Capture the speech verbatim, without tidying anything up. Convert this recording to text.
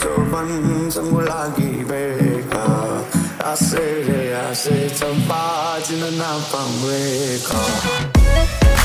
ban sang lagi beka ase re ase champa jin na pang re ka